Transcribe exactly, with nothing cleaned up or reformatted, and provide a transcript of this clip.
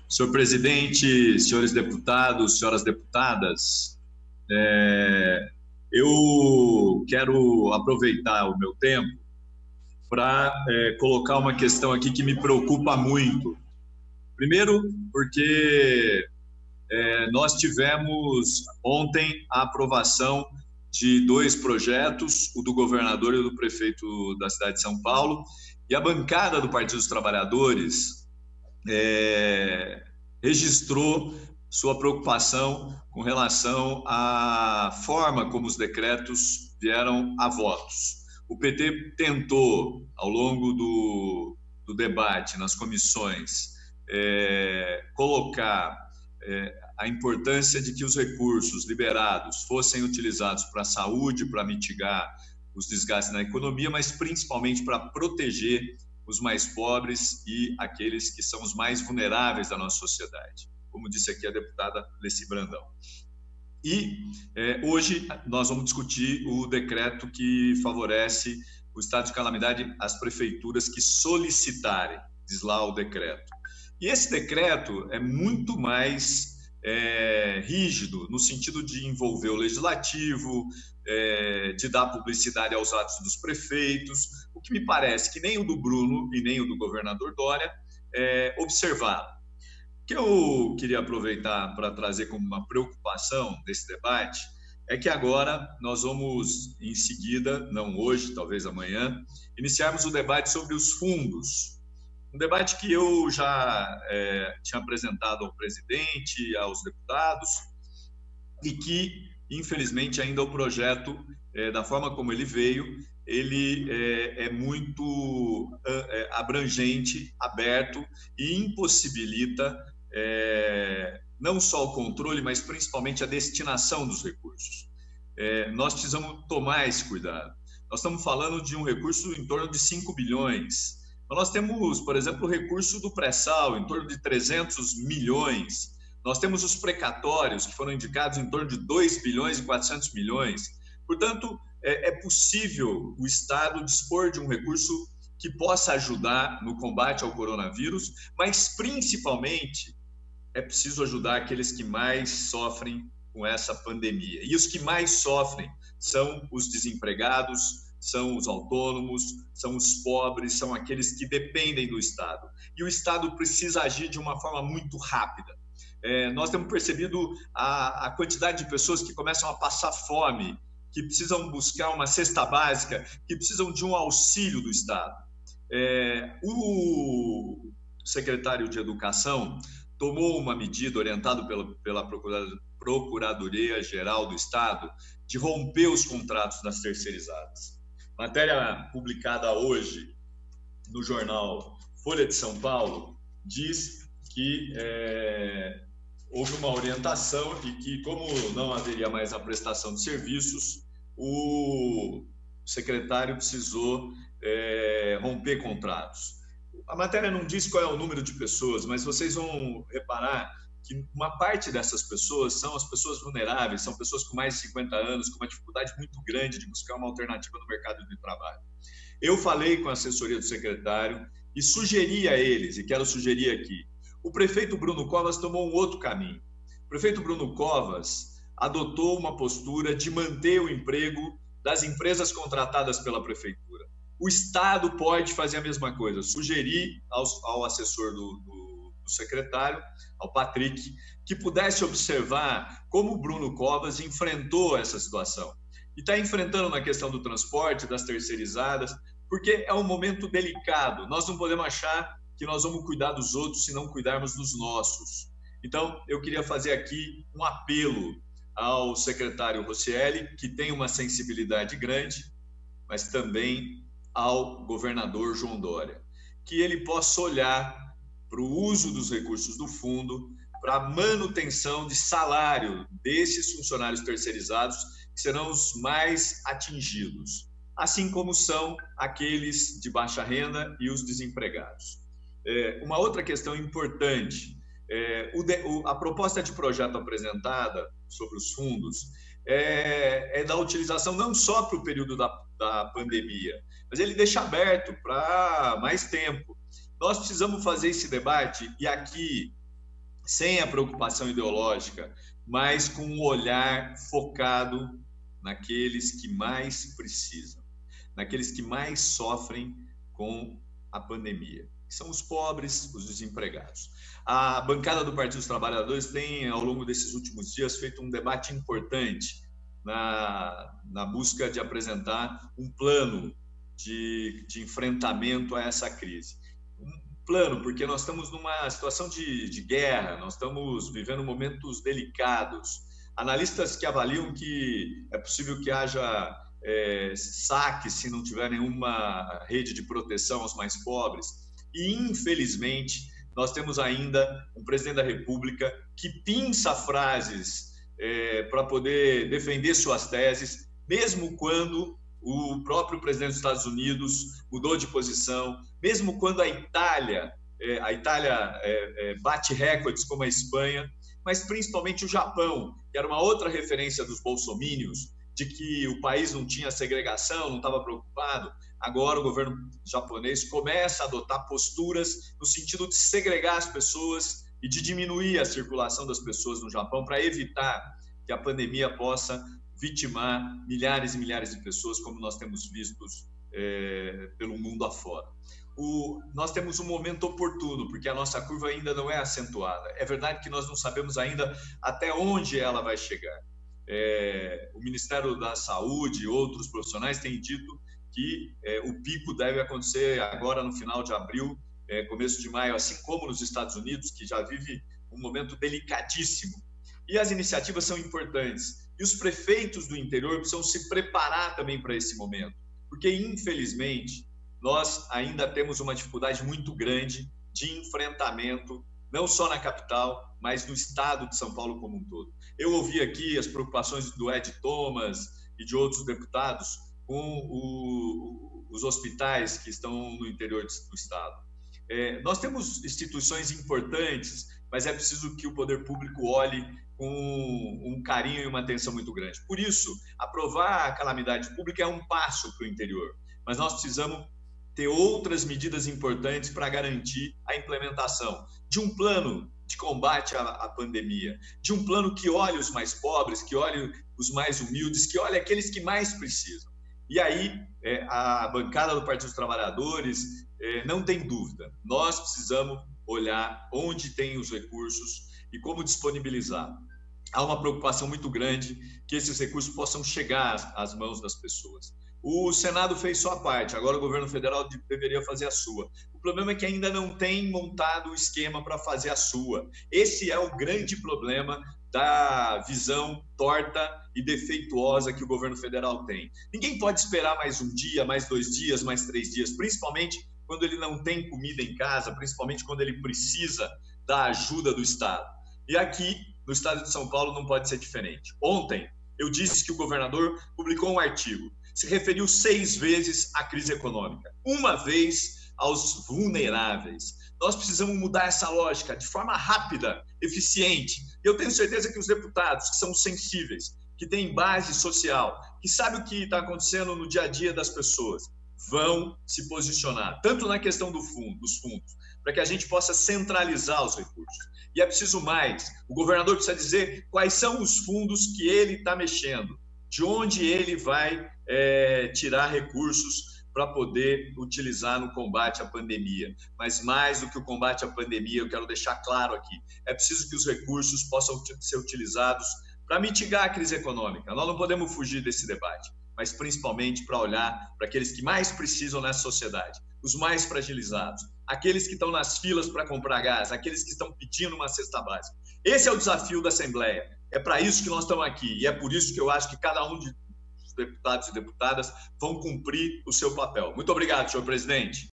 Senhor presidente, senhores deputados, senhoras deputadas, é, eu quero aproveitar o meu tempo para é, colocar uma questão aqui que me preocupa muito. Primeiro, porque é, nós tivemos ontem a aprovação de dois projetos, o do governador e o do prefeito da cidade de São Paulo, e a bancada do Partido dos Trabalhadores é, registrou sua preocupação com relação à forma como os decretos vieram a votos. O P T tentou, ao longo do, do debate nas comissões, é, colocar é, a importância de que os recursos liberados fossem utilizados para a saúde, para mitigar os desgastes na economia, mas principalmente para proteger os mais pobres e aqueles que são os mais vulneráveis da nossa sociedade, como disse aqui a deputada Leci Brandão. E é, hoje nós vamos discutir o decreto que favorece o estado de calamidade às prefeituras que solicitarem, diz lá o decreto. E esse decreto é muito mais é, rígido, no sentido de envolver o legislativo, é, de dar publicidade aos atos dos prefeitos, o que me parece que nem o do Bruno e nem o do governador Dória é, observaram. O que eu queria aproveitar para trazer como uma preocupação desse debate é que agora nós vamos, em seguida, não hoje, talvez amanhã, iniciarmos o debate sobre os fundos. Um debate que eu já é, tinha apresentado ao presidente, aos deputados, e que, infelizmente, ainda o projeto, é, da forma como ele veio, ele é, é muito é, abrangente, aberto e impossibilita é, não só o controle, mas principalmente a destinação dos recursos. É, nós precisamos tomar esse cuidado. Nós estamos falando de um recurso em torno de cinco bilhões. Nós temos, por exemplo, o recurso do pré-sal, em torno de trezentos milhões. Nós temos os precatórios, que foram indicados em torno de dois bilhões e quatrocentos milhões. Portanto, é, é possível o Estado dispor de um recurso que possa ajudar no combate ao coronavírus, mas, principalmente, é preciso ajudar aqueles que mais sofrem com essa pandemia. E os que mais sofrem são os desempregados, são os autônomos, são os pobres, são aqueles que dependem do Estado. E o Estado precisa agir de uma forma muito rápida. É, nós temos percebido a, a quantidade de pessoas que começam a passar fome, que precisam buscar uma cesta básica, que precisam de um auxílio do Estado. É, o secretário de Educação tomou uma medida orientada pela, pela Procuradoria-Geral do Estado de romper os contratos das terceirizadas. Matéria publicada hoje no jornal Folha de São Paulo diz que é, houve uma orientação e que, como não haveria mais a prestação de serviços, o secretário precisou é, romper contratos. A matéria não diz qual é o número de pessoas, mas vocês vão reparar que uma parte dessas pessoas são as pessoas vulneráveis, são pessoas com mais de cinquenta anos, com uma dificuldade muito grande de buscar uma alternativa no mercado de trabalho. Eu falei com a assessoria do secretário e sugeri a eles, e quero sugerir aqui, o prefeito Bruno Covas tomou um outro caminho. O prefeito Bruno Covas adotou uma postura de manter o emprego das empresas contratadas pela prefeitura. O Estado pode fazer a mesma coisa, sugerir ao, ao assessor do, do, do secretário, ao Patrick, que pudesse observar como o Bruno Covas enfrentou essa situação. E está enfrentando na questão do transporte, das terceirizadas, porque é um momento delicado. Nós não podemos achar que nós vamos cuidar dos outros se não cuidarmos dos nossos. Então, eu queria fazer aqui um apelo ao secretário Roscielli, que tem uma sensibilidade grande, mas também ao governador João Dória, que ele possa olhar para o uso dos recursos do fundo, para a manutenção de salário desses funcionários terceirizados, que serão os mais atingidos, assim como são aqueles de baixa renda e os desempregados. É, uma outra questão importante, é, o de, o, a proposta de projeto apresentada sobre os fundos é, é da utilização não só para o período da, da pandemia, mas ele deixa aberto para mais tempo. Nós precisamos fazer esse debate, e aqui sem a preocupação ideológica, mas com um olhar focado naqueles que mais precisam, naqueles que mais sofrem com a pandemia, que são os pobres, os desempregados. A bancada do Partido dos Trabalhadores tem, ao longo desses últimos dias, feito um debate importante na, na busca de apresentar um plano de, de enfrentamento a essa crise. Um plano, porque nós estamos numa situação de, de guerra, nós estamos vivendo momentos delicados. Analistas que avaliam que é possível que haja é, saque se não tiver nenhuma rede de proteção aos mais pobres. E, infelizmente, nós temos ainda um presidente da República que pinça frases é, para poder defender suas teses, mesmo quando o próprio presidente dos Estados Unidos mudou de posição, mesmo quando a Itália, é, a Itália é, é, bate recordes como a Espanha, mas principalmente o Japão, que era uma outra referência dos bolsomínios, de que o país não tinha segregação, não estava preocupado. Agora o governo japonês começa a adotar posturas no sentido de segregar as pessoas e de diminuir a circulação das pessoas no Japão para evitar que a pandemia possa vitimar milhares e milhares de pessoas, como nós temos visto é, pelo mundo afora. O, nós temos um momento oportuno, porque a nossa curva ainda não é acentuada. É verdade que nós não sabemos ainda até onde ela vai chegar. É, o Ministério da Saúde e outros profissionais têm dito que é, o pico deve acontecer agora no final de abril, é, começo de maio, assim como nos Estados Unidos, que já vive um momento delicadíssimo. E as iniciativas são importantes. E os prefeitos do interior precisam se preparar também para esse momento, porque, infelizmente, nós ainda temos uma dificuldade muito grande de enfrentamento, não só na capital, mas no estado de São Paulo como um todo. Eu ouvi aqui as preocupações do Ed Thomas e de outros deputados com o, os hospitais que estão no interior do estado. É, nós temos instituições importantes, mas é preciso que o poder público olhe com um carinho e uma atenção muito grande. Por isso, aprovar a calamidade pública é um passo para o interior, mas nós precisamos ter outras medidas importantes para garantir a implementação de um plano de combate à, à pandemia, de um plano que olhe os mais pobres, que olhe os mais humildes, que olhe aqueles que mais precisam. E aí, é, a bancada do Partido dos Trabalhadores é, não tem dúvida, nós precisamos olhar onde tem os recursos e como disponibilizar. Há uma preocupação muito grande que esses recursos possam chegar às, às mãos das pessoas. O Senado fez sua parte, agora o governo federal deveria fazer a sua. O problema é que ainda não tem montado o esquema para fazer a sua. Esse é o grande problema da visão torta e defeituosa que o governo federal tem. Ninguém pode esperar mais um dia, mais dois dias, mais três dias, principalmente quando ele não tem comida em casa, principalmente quando ele precisa da ajuda do Estado. E aqui, no estado de São Paulo, não pode ser diferente. Ontem, eu disse que o governador publicou um artigo, se referiu seis vezes à crise econômica, uma vez aos vulneráveis. Nós precisamos mudar essa lógica de forma rápida, eficiente. E eu tenho certeza que os deputados, que são sensíveis, que têm base social, que sabem o que está acontecendo no dia a dia das pessoas, vão se posicionar, tanto na questão do fundo, dos fundos, para que a gente possa centralizar os recursos. E é preciso mais, o governador precisa dizer quais são os fundos que ele está mexendo, de onde ele vai é, tirar recursos para poder utilizar no combate à pandemia. Mas mais do que o combate à pandemia, eu quero deixar claro aqui, é preciso que os recursos possam ser utilizados para mitigar a crise econômica. Nós não podemos fugir desse debate, mas principalmente para olhar para aqueles que mais precisam nessa sociedade, os mais fragilizados, aqueles que estão nas filas para comprar gás, aqueles que estão pedindo uma cesta básica. Esse é o desafio da Assembleia. É para isso que nós estamos aqui e é por isso que eu acho que cada um dos deputados e deputadas vão cumprir o seu papel. Muito obrigado, senhor presidente.